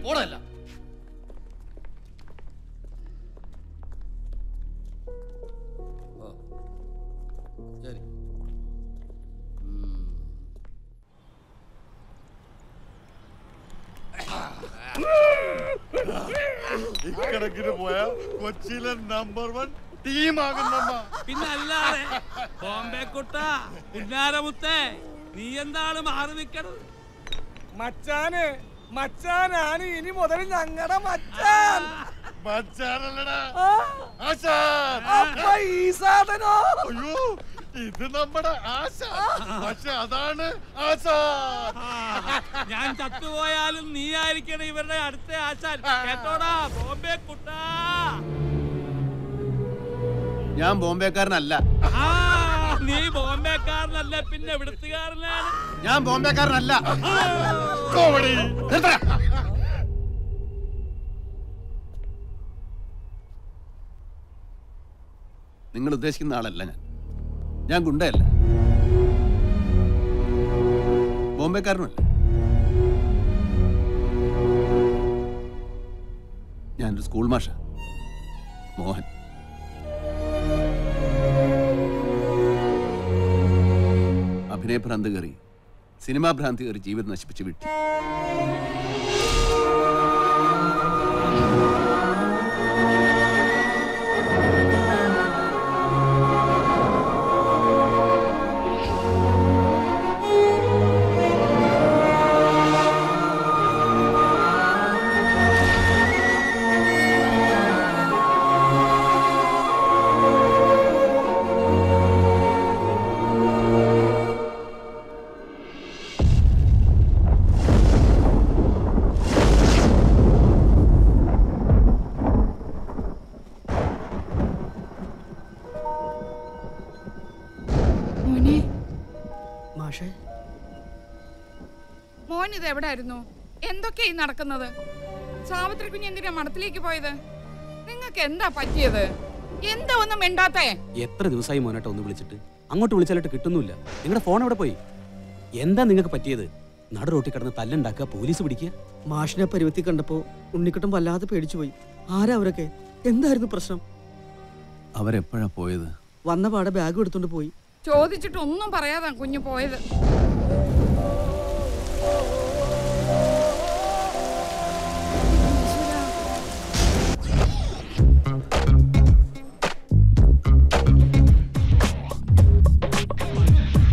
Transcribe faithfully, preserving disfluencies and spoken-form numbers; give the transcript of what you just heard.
ഓടല്ല. ശരി. ഇക്കണക്കിന് പോയ കൊച്ചിയിലെ നമ്പർ വൺ ടീമാകുന്നമ്മ. പിന്നെ അല്ലാതെ ബോംബെ കുട്ട പുന്നാരമുത്തേ, നീ എന്താണ് മാറി നിൽക്കണത്? മച്ചാന് മച്ചാനാണ് ഇനി മുതൽ ഞങ്ങളുടെ മച്ചാൻ. മച്ചാനല്ലടാ ആശാൻ. അപ്പൊ ഈ സാധനോ? അയ്യോ, ഇത് നമ്മുടെ ആശാൻ. പക്ഷെ അതാണ് ആശാൻ. ഞാൻ ചത്തുപോയാലും നീ ആയിരിക്കണം ഇവരുടെ അടുത്ത ആശാൻ. കേട്ടോടാ ബോംബെ കുട്ട. ഞാൻ ബോംബെക്കാരനല്ല. നീ ബോംബെക്കാരനല്ല പിന്നെ എവിടുത്തുകാരനാണ്? ഞാൻ ബോംബെക്കാരനല്ല. നിങ്ങൾ ഉദ്ദേശിക്കുന്ന ആളല്ല ഞാൻ. ഞാൻ ഗുണ്ടയല്ല, ബോംബെക്കാരനുമല്ല. ഞാനൊരു സ്കൂൾ മാഷ, മോഹൻ. അഭിനയ ഭ്രാന്ത് കയറി, സിനിമാ ഭ്രാന്തി കയറി ജീവിതം നശിപ്പിച്ച് വിട്ടു. മോൻ ഇത് എവിടായിരുന്നു? എന്തൊക്കെയായി നടക്കുന്നത്? സാവിത്രി കുഞ്ഞ് എന്തിനാ മഠത്തിലേക്ക് പോയത്? നിങ്ങൾക്ക് എന്താ പറ്റിയത്? എന്താ ഒന്നും മിണ്ടാത്തേ? എത്ര ദിവസമായി മോനേട്ട ഒന്ന് വിളിച്ചിട്ട്? അങ്ങോട്ട് വിളിച്ചാലിട്ട് കിട്ടുന്നില്ല. നിങ്ങളുടെ ഫോൺ എവിടെ പോയി? എന്താ നിങ്ങൾക്ക് പറ്റിയത്? നട റോട്ടി കിടന്ന് തല്ലുണ്ടാക്കുക, പോലീസ് പിടിക്കുക. മാഷിനെ പരുവത്തി കണ്ടപ്പോ ഉണ്ണിക്കുട്ടൻ വല്ലാതെ പേടിച്ചു പോയി. ആരാ അവരൊക്കെ? എന്തായിരുന്നു പ്രശ്നം? അവരെപ്പോഴാ പോയത്? വന്ന പാടെ ബാഗ് എടുത്തോണ്ട് പോയി. ചോദിച്ചിട്ട് ഒന്നും പറയാതാ കുഞ്ഞു പോയത്.